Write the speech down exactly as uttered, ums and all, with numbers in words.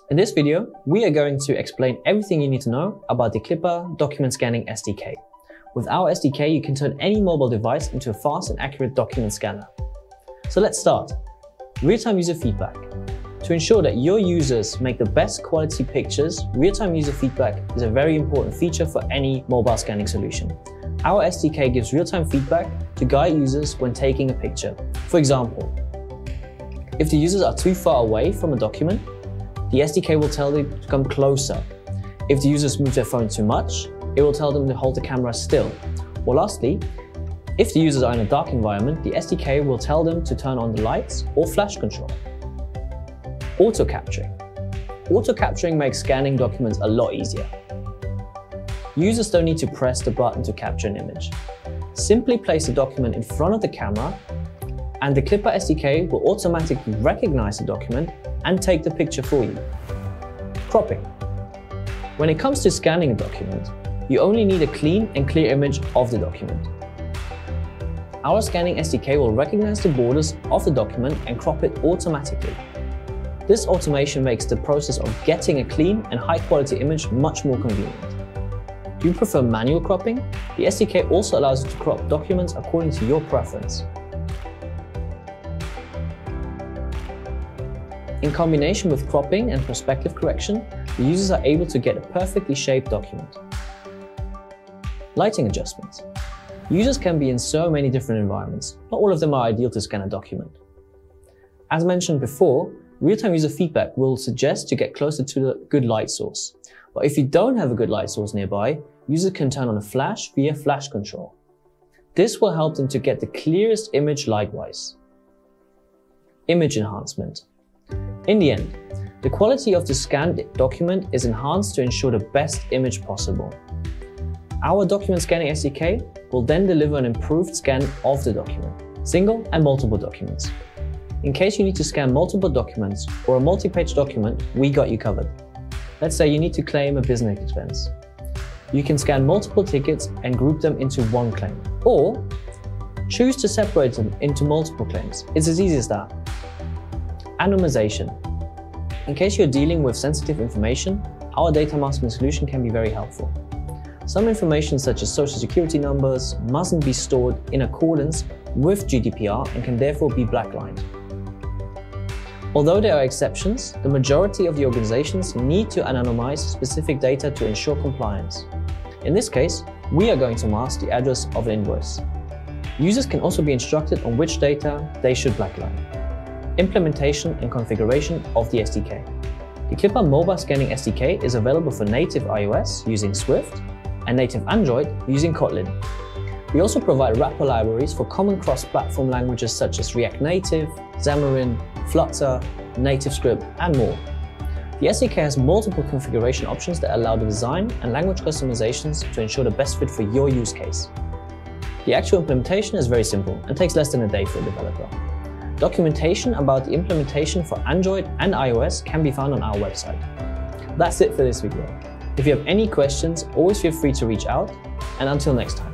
In this video, we are going to explain everything you need to know about the Klippa Document Scanning S D K. With our S D K, you can turn any mobile device into a fast and accurate document scanner. So let's start. Real-time user feedback. To ensure that your users make the best quality pictures, real-time user feedback is a very important feature for any mobile scanning solution. Our S D K gives real-time feedback to guide users when taking a picture. For example, if the users are too far away from a document, the S D K will tell them to come closer. If the users move their phone too much, it will tell them to hold the camera still. Or lastly, if the users are in a dark environment, the S D K will tell them to turn on the lights or flash control. Auto capturing. Auto capturing makes scanning documents a lot easier. Users don't need to press the button to capture an image. Simply place the document in front of the camera, and the Klippa S D K will automatically recognize the document and take the picture for you. Cropping. When it comes to scanning a document, you only need a clean and clear image of the document. Our scanning S D K will recognize the borders of the document and crop it automatically. This automation makes the process of getting a clean and high-quality image much more convenient. Do you prefer manual cropping? The S D K also allows you to crop documents according to your preference. In combination with cropping and perspective correction, the users are able to get a perfectly shaped document. Lighting adjustments. Users can be in so many different environments. Not all of them are ideal to scan a document. As mentioned before, real-time user feedback will suggest to get closer to the good light source. But if you don't have a good light source nearby, users can turn on a flash via flash control. This will help them to get the clearest image light-wise. Image enhancement. In the end, the quality of the scanned document is enhanced to ensure the best image possible. Our document scanning S D K will then deliver an improved scan of the document, single and multiple documents. In case you need to scan multiple documents or a multi-page document, we got you covered. Let's say you need to claim a business expense. You can scan multiple tickets and group them into one claim, or choose to separate them into multiple claims. It's as easy as that. Anonymization. In case you're dealing with sensitive information, our data masking solution can be very helpful. Some information such as social security numbers mustn't be stored in accordance with G D P R and can therefore be blacklined. Although there are exceptions, the majority of the organizations need to anonymize specific data to ensure compliance. In this case, we are going to mask the address of an invoice. Users can also be instructed on which data they should blackline. Implementation and configuration of the S D K. The Klippa Mobile Scanning S D K is available for native iOS using Swift and native Android using Kotlin. We also provide wrapper libraries for common cross-platform languages such as React Native, Xamarin, Flutter, NativeScript, and more. The S D K has multiple configuration options that allow the design and language customizations to ensure the best fit for your use case. The actual implementation is very simple and takes less than a day for a developer. Documentation about the implementation for Android and iOS can be found on our website. That's it for this video. If you have any questions, always feel free to reach out, and until next time.